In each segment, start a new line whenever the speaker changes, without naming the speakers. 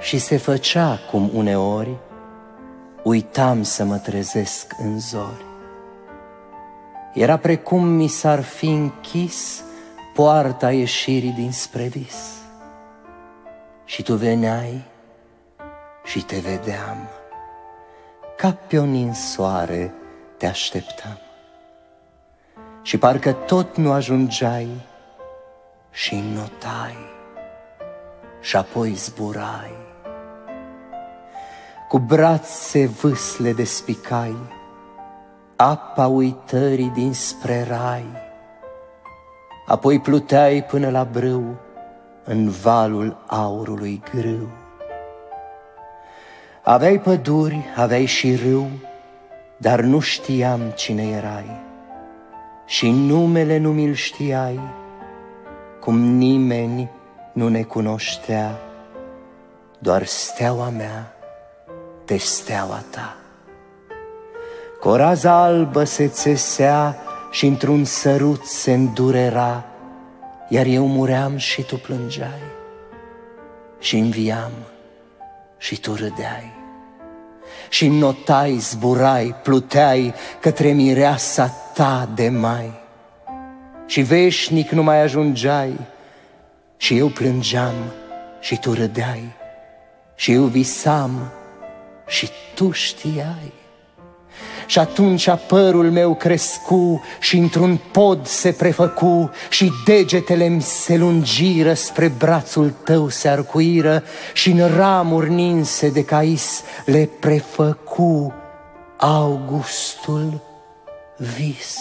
și se făcea cum uneori uitam să mă trezesc în zori. Era precum mi s-ar fi închis poarta ieșirii dinspre vis. Și tu veneai și te vedeam, ca pe o ninsoare te așteptam. Și parcă tot nu ajungeai și notai și apoi zburai. Cu brațe vâsle despicai apa uitării dinspre rai, apoi pluteai până la brâu în valul aurului grâu. Aveai păduri, aveai și râu, dar nu știam cine erai și numele nu mi-l știai, cum nimeni nu ne cunoștea, doar steaua mea de steaua ta. Cu o rază albă se țesea și într-un sărut se îndurera, iar eu muream și tu plângeai, și înviam și tu râdeai, și notai, zburai, pluteai către mireasa ta de mai, și veșnic nu mai ajungeai, și eu plângeam și tu râdeai, și eu visam și tu știai. Și atunci părul meu crescu și într-un pod se prefăcu, și degetele-mi se lungiră, spre brațul tău se arcuiră, și în ramuri ninse de cais le prefăcu augustul vis.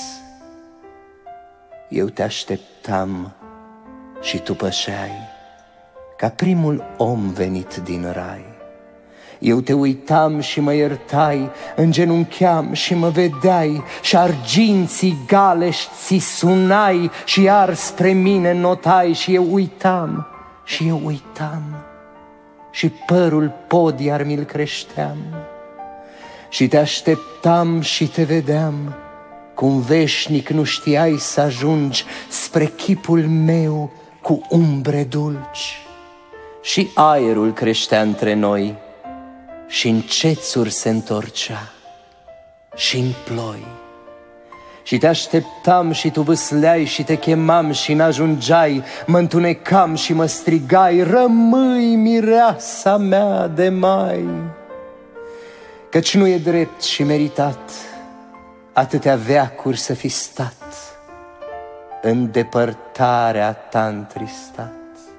Eu te așteptam și tu pășeai, ca primul om venit din rai. Eu te uitam și mă iertai, îngenuncheam și mă vedeai, și arginții galeși ți sunai, și iar spre mine notai, și eu uitam, și eu uitam, și părul pod iar mi-l creșteam. Și te așteptam și te vedeam, cum veșnic nu știai să ajungi spre chipul meu cu umbre dulci. Și aerul creștea între noi, și în cețuri se întorcea, și în ploi. Și te așteptam și tu vâsleai, și te chemam și n-ajungeai, mă întunecam și mă strigai, rămâi mireasa mea de mai. Căci nu e drept și meritat atâtea veacuri să fi stat în depărtarea ta întristat.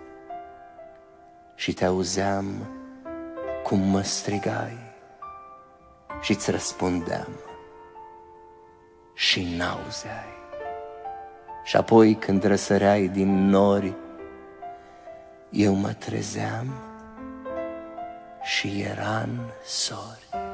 Și te auzeam cum mă strigai și-ți răspundeam și n-auzeai. Și apoi când răsăreai din nori, eu mă trezeam și era-n sori.